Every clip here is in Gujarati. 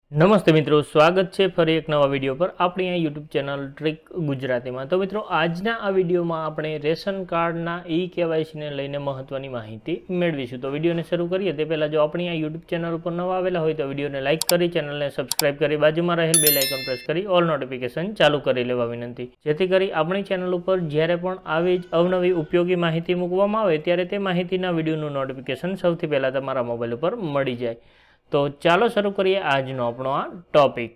નમસ્તે મિત્રો, સ્વાગત છે ફરી એક નવા વિડીયો પર આપણી આ યુટ્યુબ ચેનલ ટ્રીક ગુજરાતીમાં। તો મિત્રો, આજના આ વિડીયોમાં આપણે રેશન કાર્ડના કેવાયસીને લઈને મહત્વની માહિતી મેળવીશું। તો વિડીયોને શરૂ કરીએ તે પહેલાં જો આપણી આ યુટ્યુબ ચેનલ ઉપર નવા આવેલા હોય તો વિડીયોને લાઇક કરી, ચેનલને સબસ્ક્રાઇબ કરી, બાજુમાં રહેલ બેલ આઇકન પ્રેસ કરી ઓલ નોટિફિકેશન ચાલુ કરી લેવા વિનંતી, જેથી કરી આપણી ચેનલ ઉપર જ્યારે પણ આવી જ અવનવી ઉપયોગી માહિતી મૂકવામાં આવે ત્યારે તે માહિતીના વિડીયોનું નોટિફિકેશન સૌથી પહેલાં તમારા મોબાઈલ ઉપર મળી જાય। તો ચાલો શરૂ કરીએ આજનો આપણો આ ટોપિક।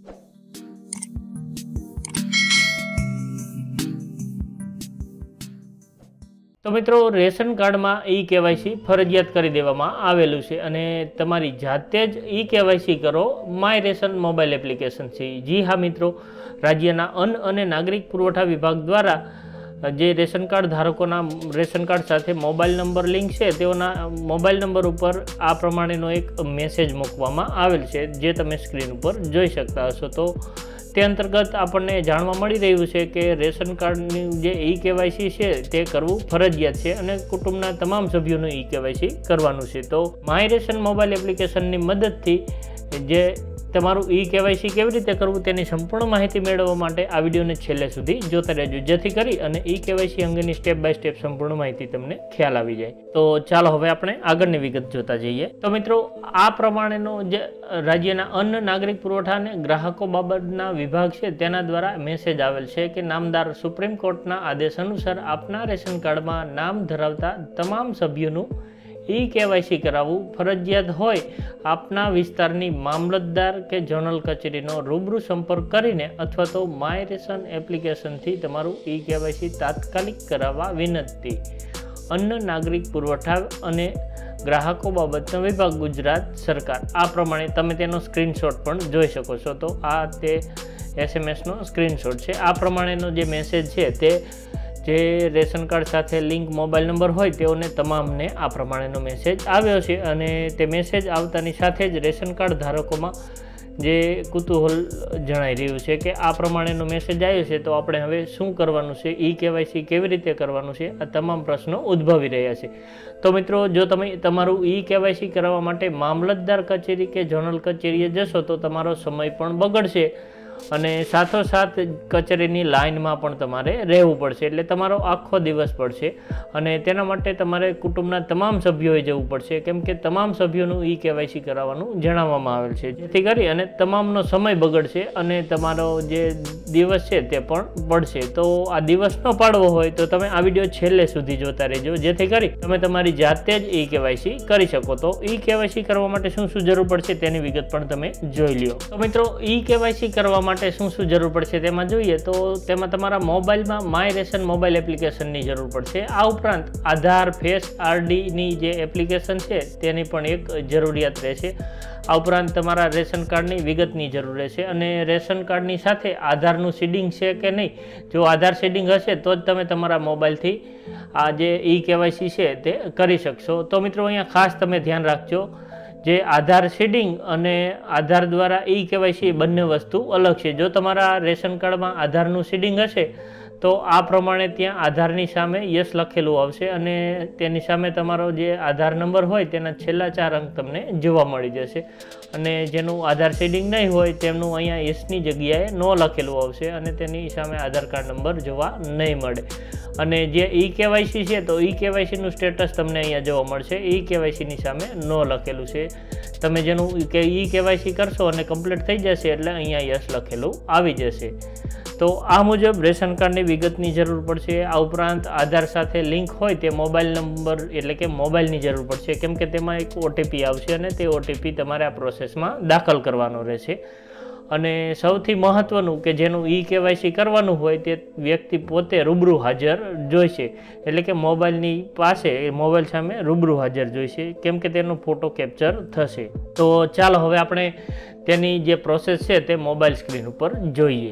તો મિત્રો, રેશન કાર્ડમાં કેવાયસી ફરજિયાત કરી દેવામાં આવેલું છે અને તમારી જાતે જ કેવાયસી કરો માય રેશન મોબાઈલ એપ્લિકેશનથી। જી હા મિત્રો, રાજ્યના અન્ન અને નાગરિક પુરવઠા વિભાગ દ્વારા જે રેશન કાર્ડ ધારકોના રેશન કાર્ડ સાથે મોબાઈલ નંબર લિંક છે તેઓના મોબાઈલ નંબર ઉપર આ પ્રમાણેનો એક મેસેજ મૂકવામાં આવેલ છે, જે તમે સ્ક્રીન ઉપર જોઈ શકતા હશો। તો તે અંતર્ગત આપણને જાણવા મળી રહ્યું છે કે રેશન કાર્ડની જે કેવાયસી છે તે કરવું ફરજિયાત છે અને કુટુંબના તમામ સભ્યોનું કેવાયસી કરવાનું છે। તો માય રેશન મોબાઈલ એપ્લિકેશનની મદદથી જે તમારું કેવાયસી કેવી રીતે કરવું તેની સંપૂર્ણ માહિતી મેળવવા માટે આ વિડીયોને છેલ્લે સુધી જોતા રહેજો, જેથી કરી અને કેવાયસી અંગેની સ્ટેપ બાય સ્ટેપ સંપૂર્ણ માહિતી તમને ખ્યાલ આવી જાય। તો ચાલો હવે આપણે આગળની વિગત જોતા જઈએ। તો મિત્રો, આ પ્રમાણેનો જે રાજ્યના અન્ન નાગરિક પુરવઠા અને ગ્રાહકો બાબતના વિભાગ છે તેના દ્વારા મેસેજ આવેલ છે કે નામદાર સુપ્રીમ કોર્ટના આદેશ અનુસાર આપના રેશન કાર્ડમાં નામ ધરાવતા તમામ સભ્યોનું કેવાયસી કરાવવું ફરજિયાત હોય। આપના વિસ્તારની મામલતદાર કે ઝોનલ કચેરીનો રૂબરૂ સંપર્ક કરીને અથવા તો માય રેશન એપ્લિકેશનથી તમારું કેવાયસી તાત્કાલિક કરાવવા વિનંતી। અન્ન નાગરિક પુરવઠા અને ગ્રાહકો બાબતનો વિભાગ, ગુજરાત સરકાર। આ પ્રમાણે તમે તેનો સ્ક્રીનશોટ પણ જોઈ શકો છો। તો આ તે SMS નો સ્ક્રીનશોટ છે। આ પ્રમાણેનો જે મેસેજ છે તે જે રેશન કાર્ડ સાથે લિંક મોબાઈલ નંબર હોય તેઓને તમામને આ પ્રમાણેનો મેસેજ આવ્યો છે અને તે મેસેજ આવતાની સાથે જ રેશન કાર્ડ ધારકોમાં જે કુતૂહલ જણાઈ રહ્યું છે કે આ પ્રમાણેનો મેસેજ આવ્યો છે તો આપણે હવે શું કરવાનું છે, કેવાયસી કેવી રીતે કરવાનું છે, આ તમામ પ્રશ્નો ઉદ્ભવી રહ્યા છે। તો મિત્રો, જો તમે તમારું કેવાયસી કરાવવા માટે મામલતદાર કચેરી કે ઝોનલ કચેરીએ જશો તો તમારો સમય પણ બગડશે અને સાથોસાથ કચેરીની લાઇનમાં પણ તમારે રહેવું પડશે, એટલે તમારો આખો દિવસ પડશે અને તેના માટે તમારે કુટુંબના તમામ સભ્યોએ જવું પડશે, કેમ કે તમામ સભ્યોનું કેવાયસી કરાવવાનું જણાવવામાં આવેલ છે, જેથી કરી અને તમામનો સમય બગડશે અને તમારો જે દિવસ છે તે પણ પડશે। તો આ દિવસ ન પાડવો હોય તો તમે આ વિડીયો છેલ્લે સુધી જોતા રહેજો, જેથી કરી તમે તમારી જાતે જ કેવાયસી કરી શકો। તો કેવાયસી કરવા માટે શું શું જરૂર પડશે તેની વિગત પણ તમે જોઈ લ્યો। તો મિત્રો, કેવાયસી કરવા માટે શું શું જરૂર પડશે તેમાં જોઈએ તો તેમાં તમારા મોબાઈલમાં માય રેશન મોબાઈલ એપ્લિકેશનની જરૂર પડશે। આ ઉપરાંત આધાર, ફેસ આરડીની જે એપ્લિકેશન છે તેની પણ એક જરૂરિયાત રહેશે। આ ઉપરાંત તમારા રેશન કાર્ડની વિગતની જરૂર રહેશે અને રેશન કાર્ડની સાથે આધારનું સીડિંગ છે કે નહીં, જો આધાર સીડિંગ હશે તો જ તમે તમારા મોબાઈલથી આ જે કેવાયસી છે તે કરી શકશો। તો મિત્રો, અહીંયા ખાસ તમે ધ્યાન રાખજો, જે આધાર સીડિંગ અને આધાર દ્વારા કેવાયસી બંને વસ્તુ અલગ છે। જો તમારા રેશન કાર્ડમાં આધારનું સીડિંગ હશે તો આ પ્રમાણે ત્યાં આધારની સામે યસ લખેલું આવશે અને તેની સામે તમારો જે આધાર નંબર હોય તેના છેલ્લા 4 અંક તમને જોવા મળી જશે અને જેનું આધાર સીડિંગ નહીં હોય તેમનું અહીંયા યસની જગ્યાએ નો લખેલું આવશે અને તેની સામે આધાર કાર્ડ નંબર જોવા નહીં મળે। અને જે કેવાયસી છે તો કેવાયસીનું સ્ટેટસ તમને અહીંયા જોવા મળશે, કેવાયસીની સામે નો લખેલું છે। તમે જેનું કેવાયસી કરશો અને કમ્પ્લીટ થઈ જશે એટલે અહીંયા યસ લખેલું આવી જશે। તો આ મુજબ રેશન કાર્ડની વિગતની જરૂર પડશે। આ ઉપરાંત આધાર સાથે લિંક હોય તે મોબાઈલ નંબર એટલે કે મોબાઈલની જરૂર પડશે, કેમ કે તેમાં એક OTP આવશે અને તે OTP તમારે આ પ્રોસેસમાં દાખલ કરવાનો રહેશે। અને સૌથી મહત્ત્વનું કે જેનું કેવાયસી કરવાનું હોય તે વ્યક્તિ પોતે રૂબરૂ હાજર જોઈશે, એટલે કે મોબાઈલની પાસે મોબાઈલ સામે રૂબરૂ હાજર જોઈશે, કેમ કે તેનો ફોટો કેપ્ચર થશે। તો ચાલો હવે આપણે તેની જે પ્રોસેસ છે તે મોબાઈલ સ્ક્રીન ઉપર જોઈએ।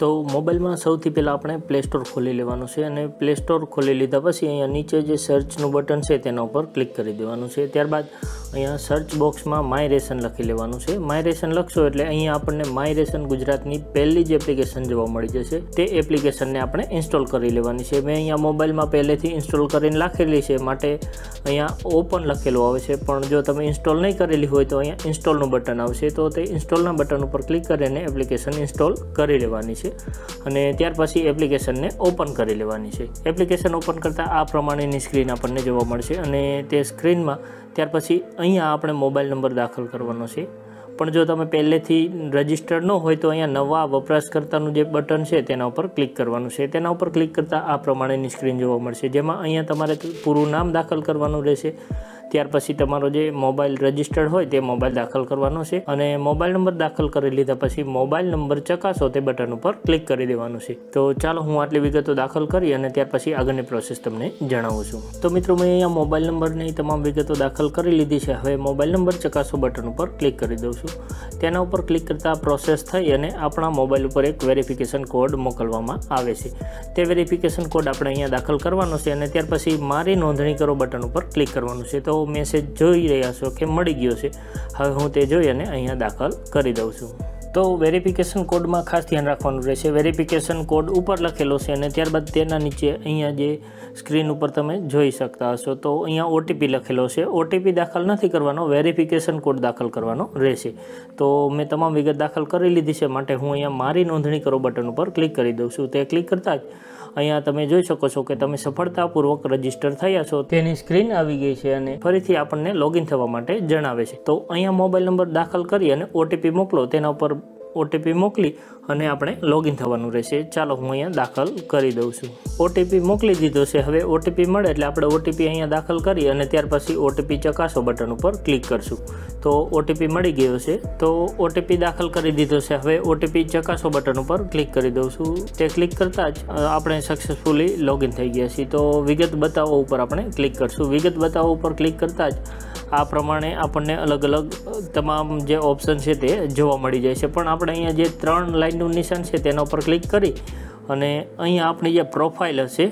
તો મોબાઈલમાં સૌથી પહેલાં આપણે પ્લે સ્ટોર ખોલી લેવાનું છે અને પ્લે સ્ટોર ખોલી લીધા પછી અહીંયા નીચે જે સર્ચનું બટન છે તેના ઉપર ક્લિક કરી દેવાનું છે. ત્યારબાદ અહીંયા સર્ચ બોક્સમાં માય રેશન લખી લેવાનું છે. માય રેશન લખશો એટલે અહીંયા આપણને માય રેશન ગુજરાતની પહેલી જ એપ્લિકેશન જોવા મળી જશે. તે એપ્લિકેશનને આપણે ઇન્સ્ટોલ કરી લેવાની છે. મેં અહીંયા મોબાઈલમાં પહેલેથી ઇન્સ્ટોલ કરીને રાખેલી છે, માટે અહીંયા ઓપન લખેલું આવે છે, પણ જો તમે ઇન્સ્ટોલ નહીં કરેલી હોય તો અહીંયા ઇન્સ્ટોલનું બટન આવશે. તો તે ઇન્સ્ટોલના બટન ઉપર ક્લિક કરીને એપ્લિકેશન ઇન્સ્ટોલ કરી લેવાની છે અને ત્યાર પછી એપ્લિકેશનને ઓપન કરી લેવાની છે. એપ્લિકેશન ઓપન કરતાં આ પ્રમાણેની સ્ક્રીન આપણને જોવા મળશે અને તે સ્ક્રીનમાં ત્યાર પછી અહીંયા આપણે મોબાઈલ નંબર દાખલ કરવાનો છે. પણ જો તમે પહેલેથી રજિસ્ટર્ડ ન હોય તો અહીંયા નવા વપરાશકર્તાનું જે બટન છે તેના ઉપર ક્લિક કરવાનું છે. તેના ઉપર ક્લિક કરતાં આ પ્રમાણેની સ્ક્રીન જોવા મળશે, જેમાં અહીંયા તમારે પૂરું નામ દાખલ કરવાનું રહેશે. ત્યાર પછી તમારો જે મોબાઈલ રજિસ્ટર્ડ હોય તે મોબાઈલ દાખલ કરવાનો છે અને મોબાઈલ નંબર દાખલ કરી લીધા પછી મોબાઈલ નંબર ચકાસો તે બટન ઉપર ક્લિક કરી દેવાનું છે. તો ચાલો હું આટલી વિગતો દાખલ કરી અને ત્યાર પછી આગળની પ્રોસેસ તમને જણાવું છું. તો મિત્રો, મેં અહીંયા મોબાઈલ નંબરની તમામ વિગતો દાખલ કરી લીધી છે. હવે મોબાઈલ નંબર ચકાસો બટન ઉપર ક્લિક કરી દઉં છું. તેના ઉપર ક્લિક કરતાં પ્રોસેસ થઈ અને આપણા મોબાઈલ ઉપર એક વેરિફિકેશન કોડ મોકલવામાં આવે છે. તે વેરિફિકેશન કોડ આપણે અહીંયા દાખલ કરવાનો છે અને ત્યાર પછી મારી નોંધણી કરો બટન ઉપર ક્લિક કરવાનું છે. તો મેસેજ જોઈ રહ્યા છો કે મળી ગયો છે. હવે હું તે જોઈ અને અહીંયા દાખલ કરી દઉં છું. તો વેરિફિકેશન કોડમાં ખાસ ધ્યાન રાખવાનું રહેશે. વેરિફિકેશન કોડ ઉપર લખેલો છે અને ત્યારબાદ તેના નીચે અહીંયા જે સ્ક્રીન ઉપર તમે જોઈ શકતા હશો તો અહીંયા ઓટીપી લખેલો છે. ઓટીપી દાખલ નથી કરવાનો, વેરિફિકેશન કોડ દાખલ કરવાનો રહેશે. તો મેં તમામ વિગત દાખલ કરી લીધી છે, માટે હું અહીંયા મારી નોંધણી કરો બટન ઉપર ક્લિક કરી દઉં છું. તે ક્લિક કરતાં જ અહીંયા તમે જોઈ શકો છો કે તમે સફળતાપૂર્વક રજીસ્ટર થયા છો તેની સ્ક્રીન આવી ગઈ છે અને ફરીથી આપણને લોગિન થવા માટે જણાવે છે. તો અહીંયા મોબાઈલ નંબર દાખલ કરી અને ઓટીપી મોકલો, તેના ઉપર ઓટીપી મોકલી અને આપણે લોગિન થવાનું રહેશે. ચાલો હું અહીંયા દાખલ કરી દઉં છું. ઓટીપી મોકલી દીધો છે. હવે ઓટીપી મળે એટલે આપણે ઓટીપી અહીંયા દાખલ કરી અને ત્યાર પછી ઓટીપી ચકાસો બટન ઉપર ક્લિક કરશું. તો ઓટીપી મળી ગયો છે. તો ઓટીપી દાખલ કરી દીધો છે. હવે ઓટીપી ચકાસો બટન ઉપર ક્લિક કરી દઉં છું. તે ક્લિક કરતાં જ આપણે સક્સેસફુલી લોગિન થઈ ગયા છીએ. તો વિગત બતાવો ઉપર આપણે ક્લિક કરશું. વિગત બતાવો ઉપર ક્લિક કરતાં જ આ પ્રમાણે આપણને અલગ અલગ તમામ જે ઓપ્શન છે તે જોવા મળી જાય છે. પણ આપણે અહીંયા જે 3 લાઇનનું નિશાન છે તેના ઉપર ક્લિક કરી અને અહીંયા આપણી જે પ્રોફાઇલ હશે,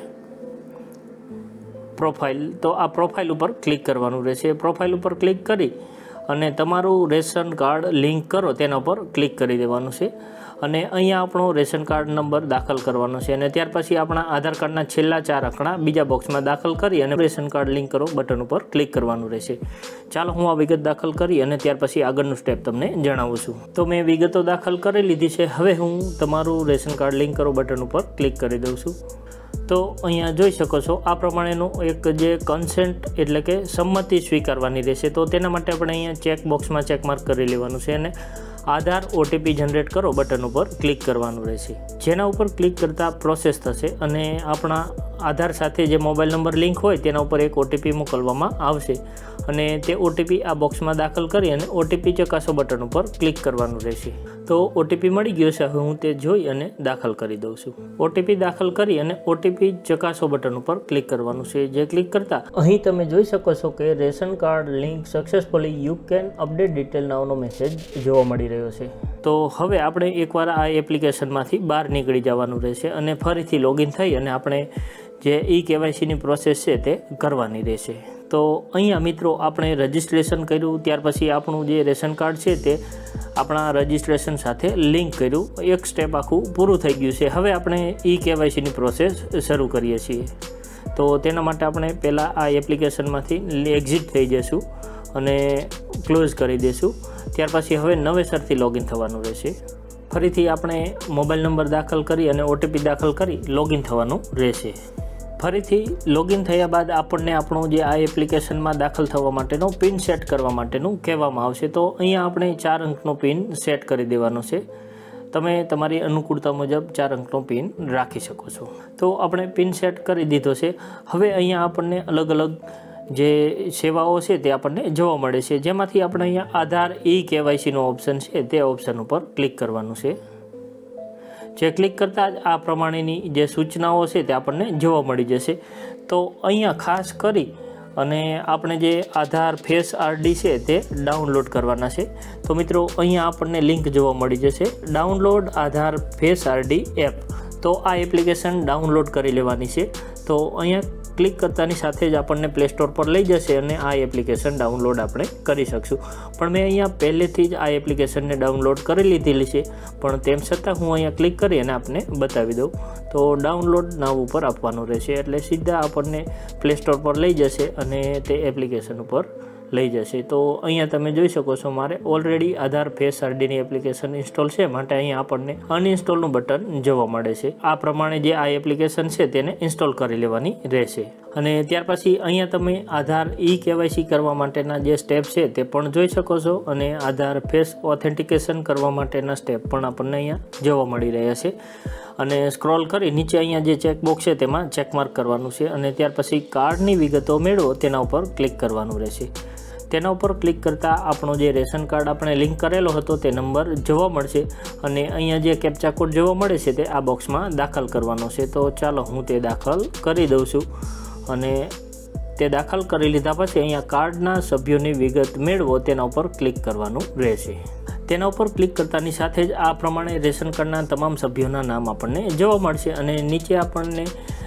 પ્રોફાઇલ, તો આ પ્રોફાઇલ ઉપર ક્લિક કરવાનું રહેશે. પ્રોફાઇલ ઉપર ક્લિક કરી અને તમારું રેશન કાર્ડ લિંક કરો તેના ઉપર ક્લિક કરી દેવાનું છે અને અહીંયા આપણો રેશન કાર્ડ નંબર દાખલ કરવાનો છે અને ત્યાર પછી આપણા આધાર કાર્ડના છેલ્લા 4 આંકડા બીજા બોક્સમાં દાખલ કરી અને રેશન કાર્ડ લિંક કરો બટન ઉપર ક્લિક કરવાનું રહેશે. ચાલો હું આ વિગત દાખલ કરી અને ત્યાર પછી આગળનું સ્ટેપ તમને જણાવું છું. તો મેં વિગતો દાખલ કરી લીધી છે. હવે હું તમારું રેશન કાર્ડ લિંક કરો બટન ઉપર ક્લિક કરી દઉં છું. તો અહીંયા જોઈ શકો છો આ પ્રમાણેનું એક જે કન્સેન્ટ એટલે કે સંમતિ સ્વીકારવાની રહેશે. તો તેના માટે આપણે અહીંયા ચેક બોક્સમાં ચેકમાર્ક કરી લેવાનું છે અને આધાર ઓટીપી જનરેટ કરો બટન ઉપર ક્લિક કરવાનું રહેશે. જેના ઉપર ક્લિક કરતાં પ્રોસેસ થશે અને આપણા આધાર સાથે જે મોબાઈલ નંબર લિંક હોય તેના ઉપર એક ઓટીપી મોકલવામાં આવશે અને તે ઓટીપી આ બોક્સમાં દાખલ કરી અને ઓટીપી ચકાસો બટન ઉપર ક્લિક કરવાનું રહેશે. તો ઓટીપી મળી ગયો છે. હવે હું તે જોઈ અને દાખલ કરી દઉં છું. ઓટીપી દાખલ કરી અને ઓટીપી ચકાસો બટન ઉપર ક્લિક કરવાનું છે. જે ક્લિક કરતાં અહીં તમે જોઈ શકો છો કે ration card link successfully you can update detail નાવનો મેસેજ જોવા મળી રહ્યો છે. તો હવે આપણે એકવાર આ એપ્લિકેશનમાંથી બહાર નીકળી જવાનું રહેશે અને ફરીથી લોગિન થઈ અને આપણે જે KYCની પ્રોસેસ છે તે કરવાની રહેશે. તો અહીંયા મિત્રો આપણે રજિસ્ટ્રેશન કર્યું, ત્યાર પછી આપણું જે રેશન કાર્ડ છે તે આપણા રજિસ્ટ્રેશન સાથે લિંક કર્યું. એક સ્ટેપ આખું પૂરું થઈ ગયું છે. હવે આપણે KYCની પ્રોસેસ શરૂ કરીએ છીએ. તો તેના માટે આપણે પહેલાં આ એપ્લિકેશનમાંથી એક્ઝિટ થઈ જઈશું અને ક્લોઝ કરી દઈશું. ત્યાર પછી હવે નવેસરથી લોગિન થવાનું રહેશે. ફરીથી આપણે મોબાઈલ નંબર દાખલ કરી અને ઓટીપી દાખલ કરી લોગિન થવાનું રહેશે. ફરીથી લોગિન થયા બાદ આપણને આપણું જે આ એપ્લિકેશનમાં દાખલ થવા માટેનો પિન સેટ કરવા માટેનું કહેવામાં આવશે. તો અહીંયા આપણે 4 અંકનો પિન સેટ કરી દેવાનો છે. તમે તમારી અનુકૂળતા મુજબ 4 અંકનો પિન રાખી શકો છો. તો આપણે પિન સેટ કરી દીધો છે. હવે અહીંયા આપણને અલગ અલગ જે સેવાઓ છે તે આપણને જોવા મળે છે, જેમાંથી આપણે અહીંયા આધાર KYCનો ઓપ્શન છે તે ઓપ્શન ઉપર ક્લિક કરવાનું છે. જે ક્લિક કરતાં જ આ પ્રમાણેની જે સૂચનાઓ છે તે આપણને જોવા મળી જશે. તો અહીંયા ખાસ કરી અને આપણે જે આધાર ફેસ આરડી છે તે ડાઉનલોડ કરવાના છે। તો મિત્રો અહીંયા આપણને લિંક જોવા મળી જશે, download Aadhaar face RD app. તો આ એપ્લિકેશન ડાઉનલોડ કરી લેવાની છે। તો અહીંયા ક્લિક કરતાની સાથે જ આપણને પ્લે સ્ટોર પર લઈ જશે અને આ એપ્લિકેશન ડાઉનલોડ આપણે કરી શકશું। પણ મેં અહીંયા પહેલેથી જ આ એપ્લિકેશનને ડાઉનલોડ કરી લીધેલી છે, પણ તેમ છતાં હું અહીંયા ક્લિક કરી અને આપને બતાવી દઉં। તો ડાઉનલોડ નાવ ઉપર આપવાનું રહેશે એટલે સીધા આપણને પ્લે સ્ટોર પર લઈ જશે અને તે એપ્લિકેશન ઉપર લઈ જશે। તો અહીંયા તમે જોઈ શકો છો મારે ઓલરેડી આધાર ફેસ આરડીની એપ્લિકેશન ઇન્સ્ટોલ છે, માટે અહીંયા આપણને અનઇન્સ્ટોલનું બટન જોવા મળે છે। આ પ્રમાણે જે આ એપ્લિકેશન છે તેને ઇન્સ્ટોલ કરી લેવાની રહેશે। અને ત્યાર પછી અહીંયા તમે આધાર KYC કરવા માટેના જે સ્ટેપ છે તે પણ જોઈ શકો છો અને આધાર ફેસ ઓથેન્ટિકેશન કરવા માટેના સ્ટેપ પણ આપણને અહીંયા જોવા મળી રહ્યા છે। અને સ્ક્રોલ કરી નીચે અહીંયા જે ચેકબોક્સ છે તેમાં ચેકમાર્ક કરવાનું છે અને ત્યાર પછી કાર્ડની વિગતો મેળવો તેના ઉપર ક્લિક કરવાનું રહેશે। તેના ઉપર ક્લિક કરતાં આપણો જે રેશન કાર્ડ આપણે લિંક કરેલો હતો તે નંબર જોવા મળશે અને અહીંયા જે કેપ્ચા કોડ જોવા મળે છે તે આ બોક્સમાં દાખલ કરવાનો છે। તો ચાલો હું તે દાખલ કરી દઉં છું અને તે દાખલ કરી લીધા પછી અહીંયા કાર્ડના સભ્યોની વિગત મેળવો તેના ઉપર ક્લિક કરવાનું રહેશે। તેના ઉપર ક્લિક કરતાની સાથે જ આ પ્રમાણે રેશન કાર્ડના તમામ સભ્યોના નામ આપણને જોવા મળશે અને નીચે આપણને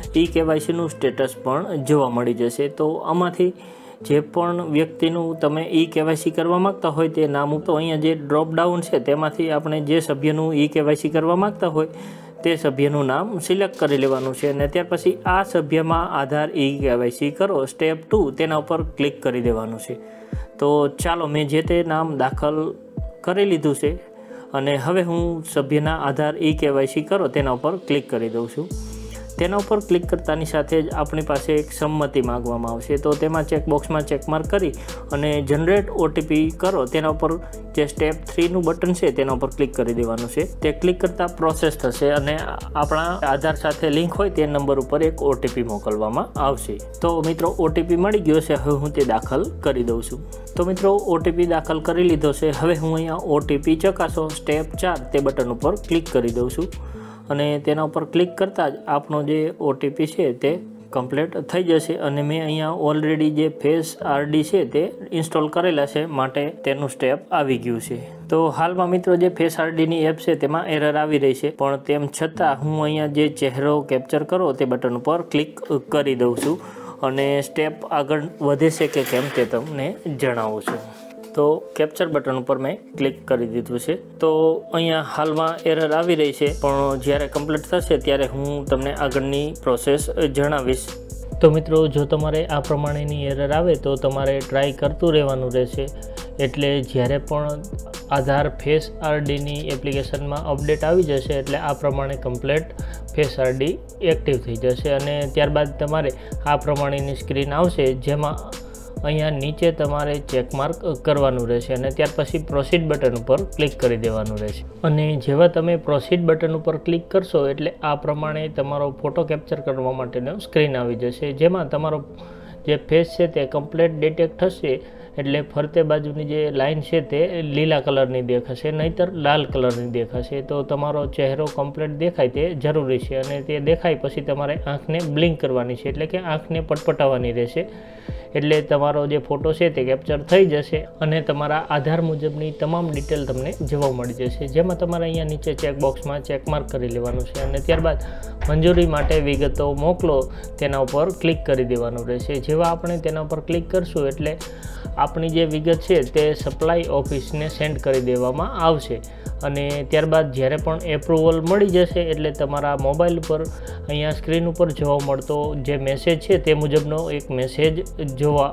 KYCનું સ્ટેટસ પણ જોવા મળી જશે। તો આમાંથી જે પણ વ્યક્તિનું તમે KYC કરવા માગતા હોય તે નામ તો અહીંયા જે ડ્રોપ ડાઉન છે તેમાંથી આપણે જે સભ્યનું KYC કરવા માગતા હોય તે સભ્યનું નામ સિલેક્ટ કરી લેવાનું છે અને ત્યાર પછી આ સભ્યમાં આધાર KYC કરો સ્ટેપ 2 તેના ઉપર ક્લિક કરી દેવાનું છે। તો ચાલો મેં જે તે નામ દાખલ કરી લીધું છે અને હવે હું સભ્યના આધાર KYC કરો તેના ઉપર ક્લિક કરી દઉં છું। તેના ઉપર ક્લિક કરતાની સાથે જ આપણી પાસે એક સંમતિ માંગવામાં આવશે। તો તેમાં ચેકબોક્સમાં ચેકમાર્ક કરી અને જનરેટ OTP કરો તેના ઉપર જે સ્ટેપ 3નું બટન છે તેના ઉપર ક્લિક કરી દેવાનું છે। તે ક્લિક કરતાં પ્રોસેસ થશે અને આપણા આધાર સાથે લિંક હોય તે નંબર ઉપર એક OTP મોકલવામાં આવશે। તો મિત્રો OTP મળી ગયો છે, હવે હું તે દાખલ કરી દઉં છું। તો મિત્રો OTP દાખલ કરી લીધો છે, હવે હું અહીંયા OTP ચકાસો સ્ટેપ 4 તે બટન ઉપર ક્લિક કરી દઉં છું અને તેના ઉપર ક્લિક કરતાં જ આપણો જે OTP છે તે કમ્પ્લીટ થઈ જશે અને મેં અહીંયા ઓલરેડી જે ફેસ આરડી છે તે ઇન્સ્ટોલ કરેલા છે, માટે તેનું સ્ટેપ આવી ગયું છે। તો હાલમાં મિત્રો જે ફેસ આરડીની એપ છે તેમાં એરર આવી રહી છે, પણ તેમ છતાં હું અહીંયા જે ચહેરો કેપ્ચર કરો તે બટન ઉપર ક્લિક કરી દઉં છું અને સ્ટેપ આગળ વધે છે કે કેમ તે તમને જણાવું છું। તો કેપ્ચર બટન ઉપર મેં ક્લિક કરી દીધું છે। તો અહીંયા હાલમાં એરર આવી રહી છે, પણ જ્યારે કમ્પ્લીટ થશે ત્યારે હું તમને આગળની પ્રોસેસ જણાવીશ। તો મિત્રો જો તમારે આ પ્રમાણેની એરર આવે તો તમારે ટ્રાય કરતું રહેવાનું રહેશે, એટલે જ્યારે પણ આધાર ફેસ આરડીની એપ્લિકેશનમાં અપડેટ આવી જશે એટલે આ પ્રમાણે કમ્પ્લીટ ફેસ આરડી એક્ટિવ થઈ જશે અને ત્યારબાદ તમારે આ પ્રમાણેની સ્ક્રીન આવશે, જેમાં અહીંયા નીચે તમારે ચેકમાર્ક કરવાનું રહેશે અને ત્યાર પછી પ્રોસીડ બટન ઉપર ક્લિક કરી દેવાનું રહેશે અને જેવા તમે પ્રોસીડ બટન ઉપર ક્લિક કરશો એટલે આ પ્રમાણે તમારો ફોટો કેપ્ચર કરવા માટેનો સ્ક્રીન આવી જશે, જેમાં તમારો જે ફેસ છે તે કમ્પ્લીટ ડિટેક્ટ થશે। એટલે ફરતે બાજુની જે લાઇન છે તે લીલા કલરની દેખાશે, નહીંતર લાલ કલરની દેખાશે। તો તમારો ચહેરો કમ્પ્લીટ દેખાય તે જરૂરી છે અને તે દેખાય પછી તમારે આંખને બ્લિંક કરવાની છે, એટલે કે આંખને પટપટાવવાની રહેશે, એટલે તમારો જે ફોટો છે તે કેપ્ચર થઈ જશે અને તમારા આધાર મુજબની તમામ ડિટેલ તમને જોવા મળી જશે, જેમાં તમારે અહીંયા નીચે ચેકબોક્સમાં ચેકમાર્ક કરી લેવાનું છે અને ત્યારબાદ મંજૂરી માટે વિગતો મોકલો તેના ઉપર ક્લિક કરી દેવાનું રહેશે। જેવા આપણે તેના ઉપર ક્લિક કરશું એટલે આપણી જે વિગત છે તે સપ્લાય ઓફિસને સેન્ડ કરી દેવામાં આવશે અને ત્યારબાદ જ્યારે પણ એપ્રુવલ મળી જશે એટલે તમારા મોબાઈલ ઉપર અહીંયા સ્ક્રીન ઉપર જોવા મળતો જે મેસેજ છે તે મુજબનો એક મેસેજ જોવા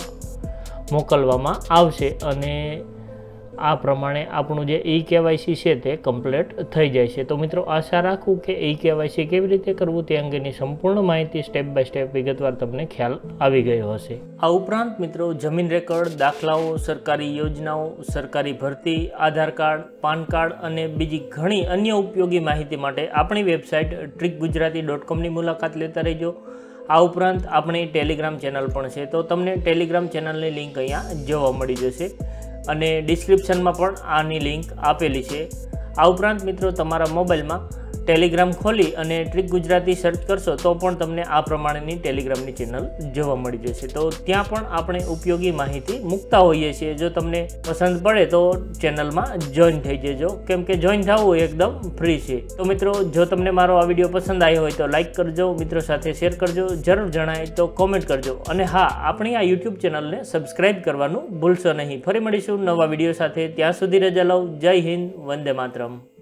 મોકલવામાં આવશે અને આ પ્રમાણે આપણું જે KYC છે તે કમ્પ્લીટ થઈ જાય છે। તો મિત્રો આશા રાખું કે KYC કેવી રીતે કરવું તે અંગેની સંપૂર્ણ માહિતી સ્ટેપ બાય સ્ટેપ વિગતવાર તમને ખ્યાલ આવી ગયો હશે। આ ઉપરાંત મિત્રો જમીન રેકર્ડ, દાખલાઓ, સરકારી યોજનાઓ, સરકારી ભરતી, આધાર કાર્ડ, પાન કાર્ડ અને બીજી ઘણી અન્ય ઉપયોગી માહિતી માટે આપણી વેબસાઇટ trickgujarati.com ની મુલાકાત લેતા રહેજો। આ ઉપરાંત આપણી ટેલિગ્રામ ચેનલ પણ છે, તો તમને ટેલિગ્રામ ચેનલની લિંક અહીંયા જોવા મળી જશે અને ડિસ્ક્રિપ્શનમાં પણ આની લિંક આપેલી છે। આ ઉપરાંત મિત્રો તમારા મોબાઈલમાં ટેલિગ્રામ ખોલી અને ટ્રીક ગુજરાતી સર્ચ કરશો તો પણ તમને આ પ્રમાણેની ટેલિગ્રામની ચેનલ જોવા મળી જશે. તો ત્યાં પણ આપણે ઉપયોગી માહિતી મૂકતા હોઈએ છીએ. જો તમને પસંદ પડે તો ચેનલમાં જોઈન થઈ જજો, કેમ કે જોઈન થવું એકદમ ફ્રી છે. તો મિત્રો, જો તમને મારો આ વિડીયો પસંદ આવ્યો હોય તો લાઈક કરજો, મિત્રો સાથે શેર કરજો, જરૂર જણાય તો કોમેન્ટ કરજો, અને હા, આપણી આ યુટ્યુબ ચેનલને સબસ્ક્રાઈબ કરવાનું ભૂલશો નહીં. ફરી મળીશું નવા વિડીયો સાથે. ત્યાં સુધી રજા લઉં. જય હિન્દ, વંદે માતરમ.